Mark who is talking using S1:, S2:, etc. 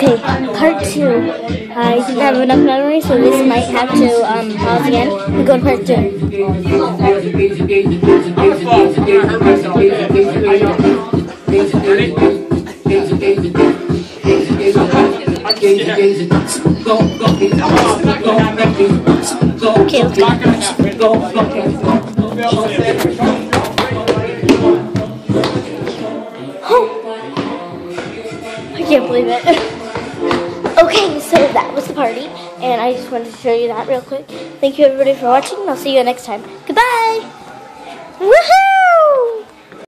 S1: Okay, part 2. I didn't have enough memory, so this might have to pause again and go to part 2. I can't believe it. Okay, so that was the party, and I just wanted to show you that real quick. Thank you everybody for watching, and I'll see you next time. Goodbye! Woohoo!